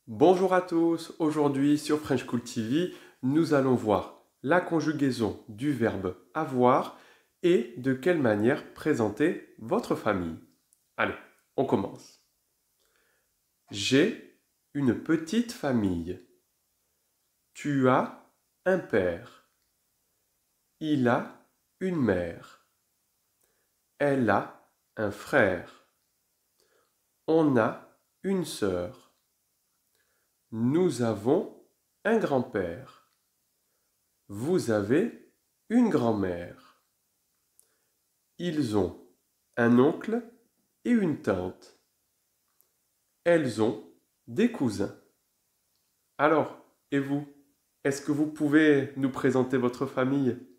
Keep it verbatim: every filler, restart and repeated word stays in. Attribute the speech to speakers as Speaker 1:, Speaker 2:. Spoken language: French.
Speaker 1: Bonjour à tous, aujourd'hui sur French Cool T V, nous allons voir la conjugaison du verbe avoir et de quelle manière présenter votre famille. Allez, on commence. J'ai une petite famille. Tu as un père. Il a une mère. Elle a un frère. On a une sœur. Nous avons un grand-père. Vous avez une grand-mère. Ils ont un oncle et une tante. Elles ont des cousins. Alors, et vous, est-ce que vous pouvez nous présenter votre famille?